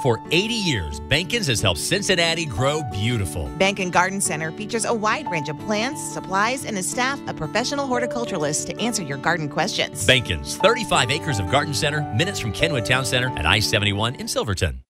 For 80 years, Benken's has helped Cincinnati grow beautiful. Benken Garden Center features a wide range of plants, supplies, and a staff of professional horticulturalists to answer your garden questions. Benken's, 35 acres of garden center, minutes from Kenwood Town Center at I-71 in Silverton.